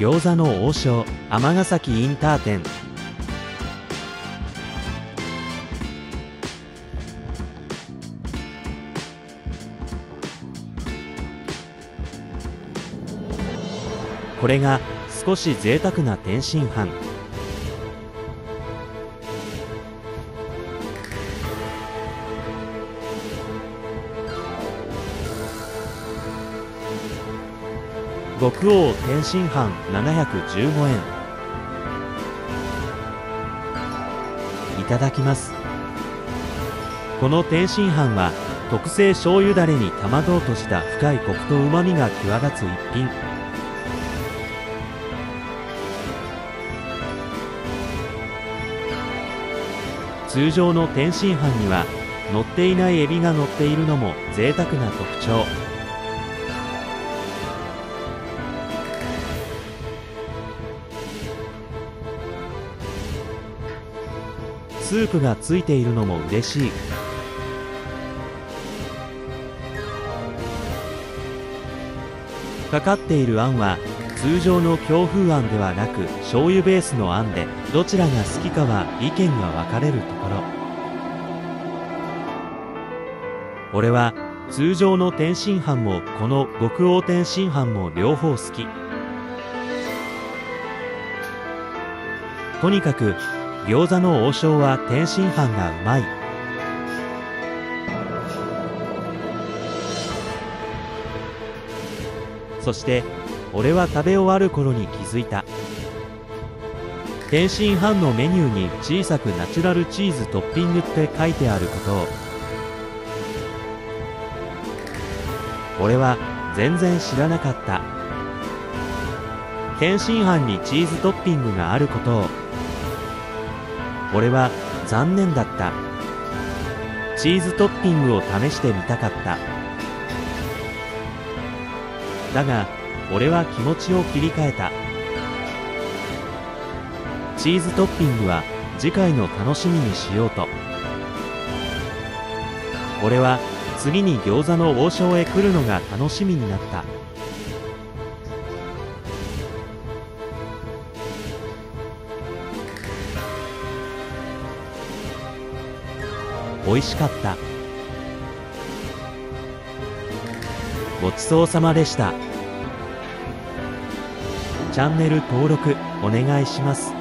餃子の王将尼崎インター店。これが少し贅沢な天津飯。極王天津飯715円。いただきます。この天津飯は特製醤油だれに卵を閉じた深いコクと旨味が際立つ一品。通常の天津飯には乗っていないエビが乗っているのも贅沢な特徴。スープがついているのも嬉しい。かかっているあんは通常の京風あんではなく醤油ベースのあんで、どちらが好きかは意見が分かれるところ。俺は通常の天津飯もこの極王天津飯も両方好き。とにかく餃子の王将は天津飯がうまい。そして俺は食べ終わる頃に気づいた。天津飯のメニューに小さくナチュラルチーズトッピングって書いてあることを。俺は全然知らなかった。天津飯にチーズトッピングがあることを。俺は残念だった。チーズトッピングを試してみたかった。だが俺は気持ちを切り替えた。チーズトッピングは次回の楽しみにしようと。俺は次に餃子の王将へ来るのが楽しみになった。美味しかった。ごちそうさまでした。チャンネル登録お願いします。